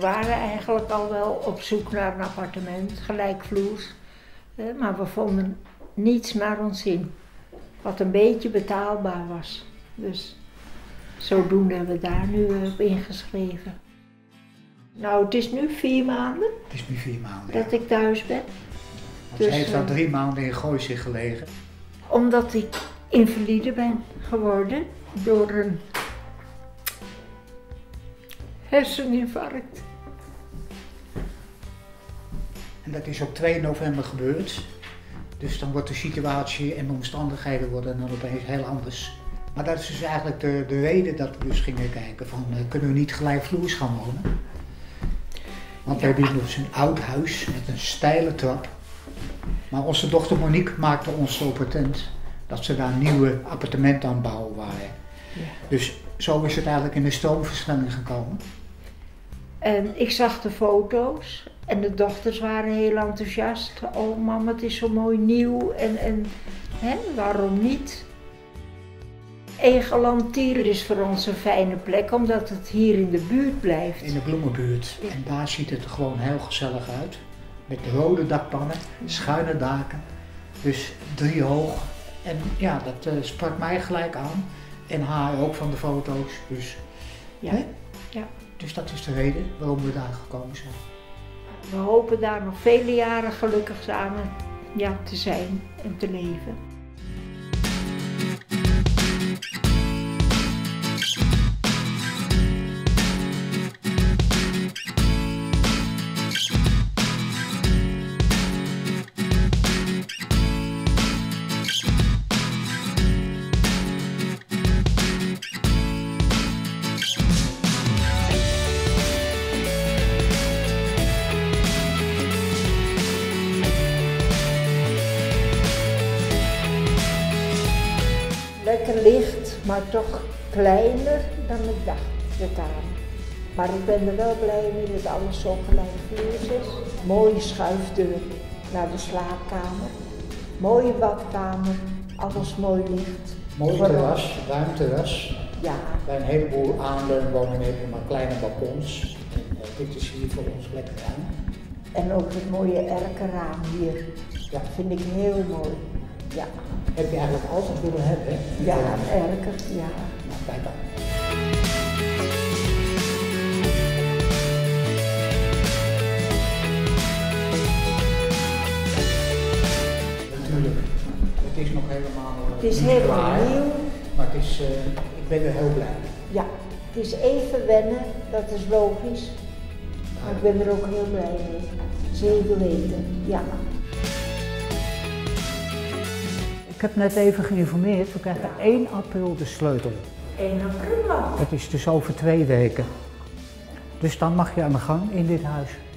waren eigenlijk al wel op zoek naar een appartement, gelijkvloers. Maar we vonden niets naar ons zin, wat een beetje betaalbaar was. Dus zodoende hebben we daar nu op ingeschreven. Nou, het is nu 4 maanden. Het is nu 4 maanden, dat ik thuis ben. Want ze heeft al 3 maanden in Gooizig gelegen. Omdat ik invalide ben geworden door een herseninfarct. En dat is op 2 november gebeurd. Dus dan wordt de situatie en de omstandigheden worden dan opeens heel anders. Maar dat is dus eigenlijk de reden dat we dus gingen kijken van kunnen we niet gelijkvloers gaan wonen. Want we hebben hier dus een oud huis met een steile trap. Maar onze dochter Monique maakte ons zo patent dat ze daar nieuwe appartementen aan het bouwen waren. Ja. Dus zo is het eigenlijk in de stroomversnelling gekomen. En ik zag de foto's en de dochters waren heel enthousiast. Oh mama, het is zo mooi nieuw en waarom niet? Egelantier is voor ons een fijne plek, omdat het hier in de buurt blijft. In de bloemenbuurt. Ja. En daar ziet het er gewoon heel gezellig uit. Met rode dakpannen, schuine daken. Dus 3 hoog. En ja, dat sprak mij gelijk aan. En haar ook van de foto's. Dus, ja. Ja. Dus dat is de reden waarom we daar gekomen zijn. We hopen daar nog vele jaren gelukkig samen te zijn en te leven. Lekker licht, maar toch kleiner dan ik dacht, de kamer. Maar ik ben er wel blij mee dat alles zo gelijkvloers is. Mooie schuifdeur naar de slaapkamer. Mooie badkamer, alles mooi licht. Mooi terras, ruim terras. Ja. Bij een heleboel aanleunwoningen hebben we maar kleine balkons. En dit is hier voor ons lekker ruim. En ook het mooie erkenraam hier. Ja. Dat vind ik heel mooi. Ja. Heb je eigenlijk altijd willen hebben, hè? Ja, een erker, ja. Nou, kijk dan. Natuurlijk, het is nog helemaal het is helemaal nieuw. Maar het is, ik ben er heel blij mee. Ja, het is even wennen, dat is logisch. Maar ik ben er ook heel blij mee. Zeker weten, ja. Ik heb net even geïnformeerd, we krijgen 1 april de sleutel. 1 april? Dat is dus over 2 weken. Dus dan mag je aan de gang in dit huis.